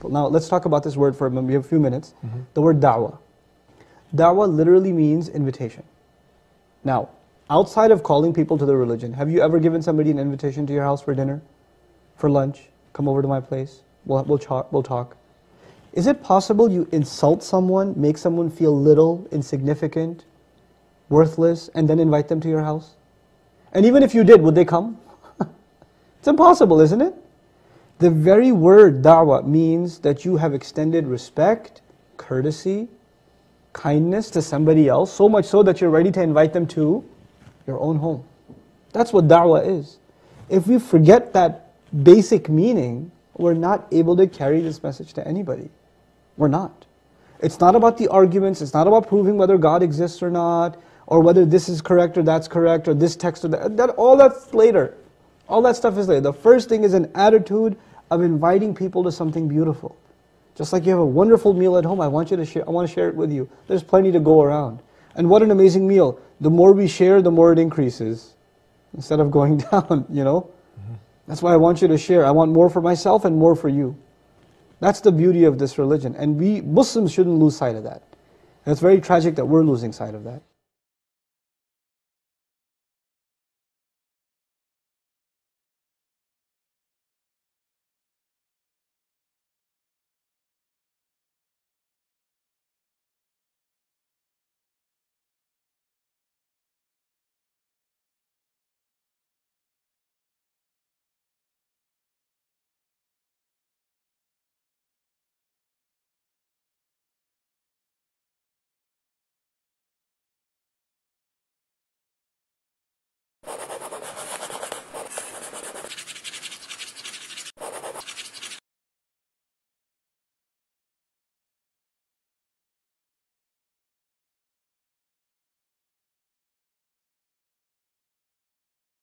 people. Now let's talk about this word for a moment. We have a few minutes. The word da'wah. Da'wah literally means invitation. Now, outside of calling people to the religion, have you ever given somebody an invitation to your house for dinner? For lunch? Come over to my place? We'll talk. Is it possible you insult someone, make someone feel little, insignificant, worthless, and then invite them to your house? And even if you did, would they come? It's impossible, isn't it? The very word da'wah means that you have extended respect, courtesy, kindness to somebody else, so much so that you're ready to invite them to your own home. That's what da'wah is. If we forget that basic meaning, we're not able to carry this message to anybody. We're not. It's not about the arguments, it's not about proving whether God exists or not, or whether this is correct or that's correct, or this text or that. All that's later. All that stuff is later. The first thing is an attitude of inviting people to something beautiful. Just like you have a wonderful meal at home, I want to share it with you. There's plenty to go around. And what an amazing meal. The more we share, the more it increases. Instead of going down, you know. That's why I want you to share. I want more for myself and more for you. That's the beauty of this religion. And we Muslims shouldn't lose sight of that. And it's very tragic that we're losing sight of that.